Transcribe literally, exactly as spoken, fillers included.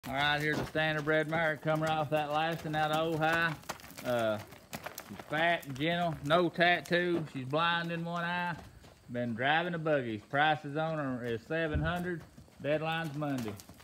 All right, here's a standardbred mare coming off that last one out of Old High. Uh, she's fat and gentle, no tattoo. She's blind in one eye. Been driving a buggy. Prices on her is seven hundred. Deadline's Monday.